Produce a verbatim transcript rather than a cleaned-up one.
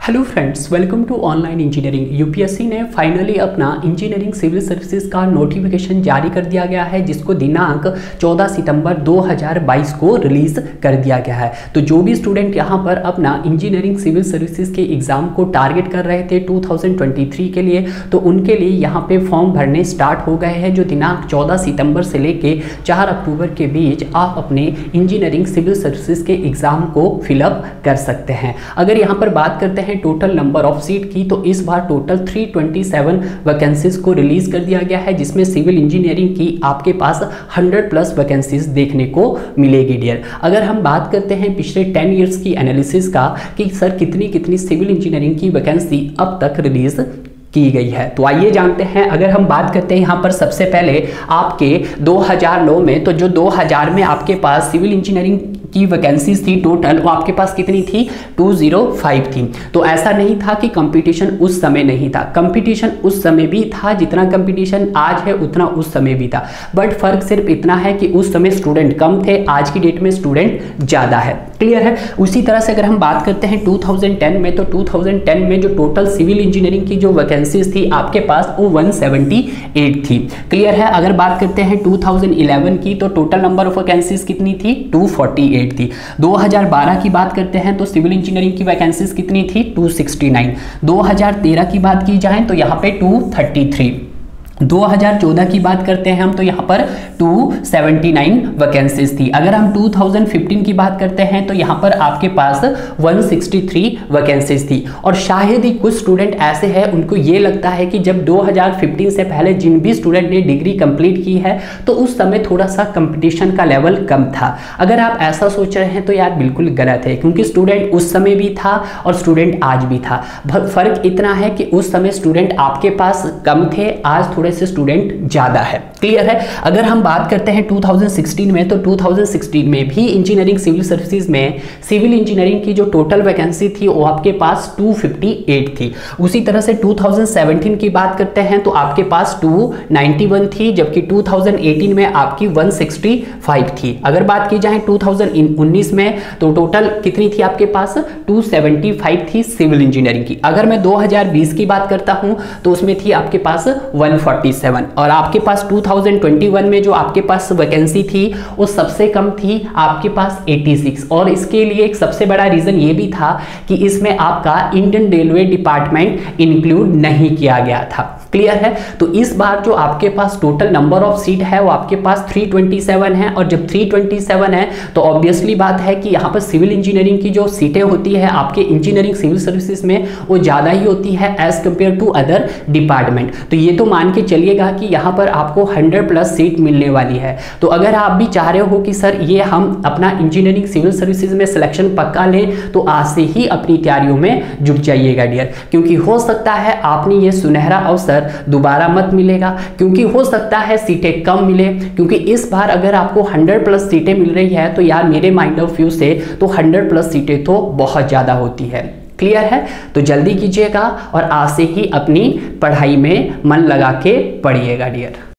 Hello friends, welcome to online engineering. UPSC ने finally अपना engineering civil services का notification जारी कर दिया गया है, जिसको दिनांक चौदह सितंबर दो हज़ार बाईस को रिलीज कर दिया गया है। तो जो भी स्टूडेंट यहां पर अपना इंजीनियरिंग सिविल सर्विसेज के एग्जाम को टारगेट कर रहे थे दो हज़ार तेईस के लिए, तो उनके लिए यहाँ पे फॉर्म भरने स्टार्ट हो गए हैं, जो दिनांक चौदह सितंबर से लेके चार अक्टूबर के बीच आप अपने इंजीनियरिंग सिविल सर्विसेज के एग्जाम को फिलअप कर सकते हैं। अगर यहाँ पर बात करते हैं टोटल नंबर ऑफ सीट की, तो इस बार टोटल तीन सौ सत्ताईस वैकेंसीज को रिलीज कर दिया गया है, जिसमें सिविल इंजीनियरिंग की आपके पास सौ प्लस वैकेंसीज देखने को मिलेगी डियर। अगर हम बात करते हैं पिछले टेन इयर्स की एनालिसिस का कि सर कितनी कितनी सिविल इंजीनियरिंग की वैकेंसी अब तक रिलीज की गई है, तो आइए जानते हैं। अगर हम बात करते हैं यहाँ पर सबसे पहले आपके दो हज़ार नौ में, तो जो दो हज़ार में आपके पास सिविल इंजीनियरिंग की वैकेंसीज थी टोटल, वो आपके पास कितनी थी? दो सौ पाँच थी। तो ऐसा नहीं था कि कंपटीशन उस समय नहीं था, कंपटीशन उस समय भी था, जितना कंपटीशन आज है उतना उस समय भी था, बट फर्क सिर्फ इतना है कि उस समय स्टूडेंट कम थे, आज की डेट में स्टूडेंट ज़्यादा है। क्लियर है? उसी तरह से अगर हम बात करते हैं दो हज़ार दस में, तो दो हज़ार दस में जो टोटल सिविल इंजीनियरिंग की जो वैकेंसीज थी आपके पास, वो एक सौ अठहत्तर थी। क्लियर है? अगर बात करते हैं दो हज़ार ग्यारह की, तो टोटल नंबर ऑफ वैकेंसीज कितनी थी? दो सौ अड़तालीस थी। दो हज़ार बारह की बात करते हैं तो सिविल इंजीनियरिंग की वैकेंसीज कितनी थी? दो सौ उनहत्तर। दो हज़ार तेरह की बात की जाए तो यहाँ पे दो सौ तैंतीस। दो हज़ार चौदह की बात करते हैं हम, तो यहाँ पर दो सौ उन्यासी वैकेंसीज थी। अगर हम दो हज़ार पंद्रह की बात करते हैं तो यहाँ पर आपके पास एक सौ तिरसठ वैकेंसीज थी। और शायद ही कुछ स्टूडेंट ऐसे हैं उनको ये लगता है कि जब दो हज़ार पंद्रह से पहले जिन भी स्टूडेंट ने डिग्री कंप्लीट की है, तो उस समय थोड़ा सा कंपटीशन का लेवल कम था। अगर आप ऐसा सोच रहे हैं तो यार बिल्कुल गलत है, क्योंकि स्टूडेंट उस समय भी था और स्टूडेंट आज भी था। फर्क इतना है कि उस समय स्टूडेंट आपके पास कम थे, आज थोड़े से स्टूडेंट ज्यादा है। क्लियर है? अगर हम बात करते हैं दो हज़ार सोलह में, तो दो हज़ार सोलह में भी इंजीनियरिंग सिविल सर्विसेज में सिविल इंजीनियरिंग की जो टोटल वैकेंसी थी वो आपके पास दो सौ अट्ठावन थी। उसी तरह से दो हज़ार सत्रह की बात करते हैं तो आपके पास दो सौ इक्यानवे थी, जबकि दो हज़ार अठारह में आपकी एक सौ पैंसठ थी। अगर बात की जाए दो हज़ार उन्नीस में, तो टोटल कितनी थी आपके पास? दो सौ पचहत्तर थी सिविल इंजीनियरिंग की। अगर मैं दो हज़ार बीस की बात करता हूं तो उसमें थी आपके पास एक सौ सैंतालीस। और आपके पास दो हज़ार इक्कीस में जो आपके पास वैकेंसी थी वो सबसे कम थी आपके पास छियासी। और इसके लिए एक सबसे बड़ा रीजन ये भी था कि इसमें आपका इंडियन रेलवे डिपार्टमेंट इंक्लूड नहीं किया गया था। क्लियर है? तो इस बार जो आपके पास टोटल नंबर ऑफ सीट है वो आपके पास तीन सौ सत्ताईस है, और जब तीन सौ सत्ताईस है तो ऑब्वियसली बात है कि यहाँ पर सिविल इंजीनियरिंग की जो सीटें होती है आपके इंजीनियरिंग सिविल सर्विसेज में वो ज़्यादा ही होती है as compare to other department. तो ये तो मान के चलिएगा कि यहाँ पर आपको सौ प्लस सीट मिलने वाली है। तो अगर आप भी चाह रहे हो कि सर ये हम अपना इंजीनियरिंग सिविल सर्विसेज में सिलेक्शन पक्का लें, तो आज से ही अपनी तैयारियों में जुट जाइएगा डियर, क्योंकि हो सकता है आपने ये सुनहरा अवसर दोबारा मत मिलेगा, क्योंकि हो सकता है सीटें कम मिले। क्योंकि इस बार अगर आपको सौ प्लस सीटें मिल रही है तो यार मेरे माइंड ऑफ व्यू से तो सौ प्लस सीटें तो बहुत ज़्यादा होती है। क्लियर है? तो जल्दी कीजिएगा और आज से ही अपनी पढ़ाई में मन लगा के पढ़िएगा डियर।